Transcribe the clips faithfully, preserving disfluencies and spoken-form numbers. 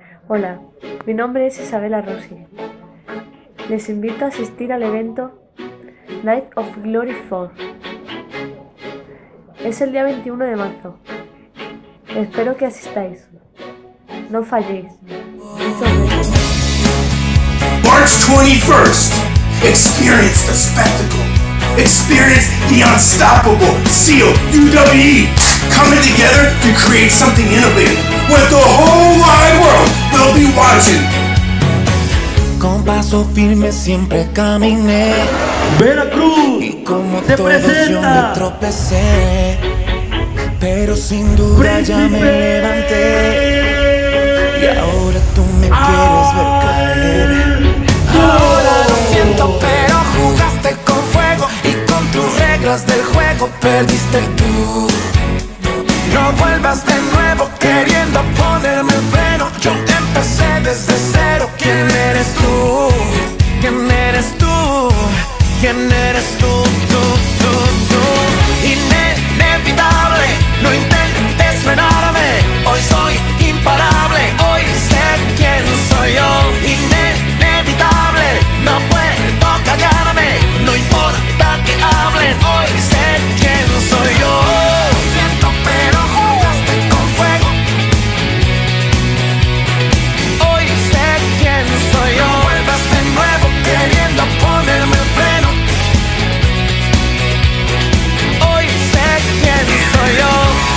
Hola, mi nombre es Isabela Rossi. Les invito a asistir al evento Night of Glory cuatro. Es el día veintiuno de marzo. Espero que asistáis. No falléis. Muchos besos. March twenty-first. Experience the spectacle. Experience the unstoppable. SEAL U W E coming together to create something innovative. What the whole wide world will be watching. Con paso firme siempre caminé. Veracruz, y como te todos presenta. yo me tropecé, pero sin duda Príncipe. ya me levanté. Y ahora tú me quieres ver caer. Ahora lo siento, pero jugaste con fuego y con tus reglas del juego perdiste tú. No vuelvas de nuevo queriendo ponerme el freno. Yo empecé desde cero. ¿Quién eres tú? ¿Quién eres tú? ¿Quién eres tú? Tú, tú, tú. Inevitable, no intentes frenarme. Hoy soy imparable, hoy sé quién soy yo. Inevitable, no puedo callarme. No importa que hablen, hoy sé quién soy yo. Siento, pero jugaste con fuego. Hoy sé quién soy yo. No vuelvas de nuevo queriendo ponerme el freno. Hoy sé quién soy yo.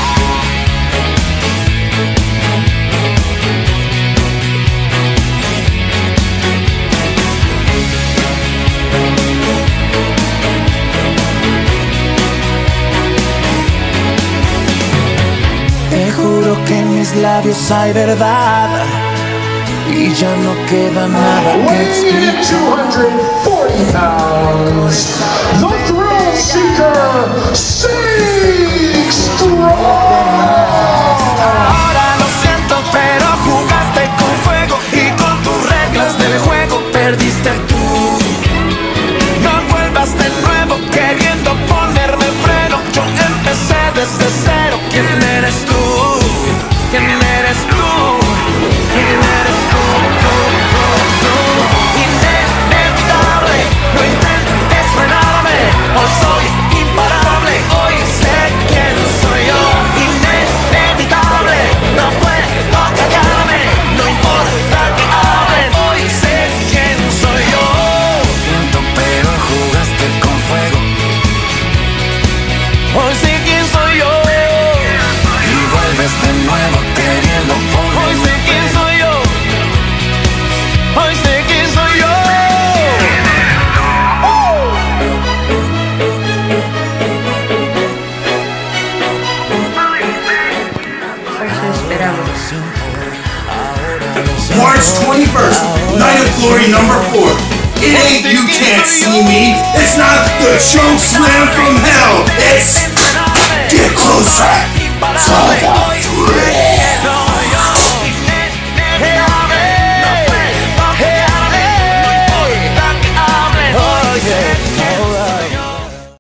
Te juro que en mis labios hay verdad y ya no queda nada que Weighing in at two hundred forty pounds, the Thrill Seeker, Six Strong. Ahora lo siento, pero jugaste con fuego y con tus reglas del juego perdiste tú. No vuelvas de nuevo queriendo ponerme freno. Yo empecé desde cero. ¿Quién eres tú? ¿Quién eres tú? ¿Quién eres tú? Tú, tú, tú. Inevitable, no intentes frenarme. Hoy soy imparable, hoy sé quién soy yo. Inevitable, no puedo callarme. No importa que hablen, hoy sé quién soy yo. Siento, pero jugaste con fuego. Hoy sé quién soy yo. Y vuelves de nuevo queriendo poner. Hoy sé quién soy yo. Hoy sé quién soy yo. Os esperamos. March twenty-first. Night of Glory number four. It ain't you can't see me. It's not the choke slam from hell. It's get closer. It's all about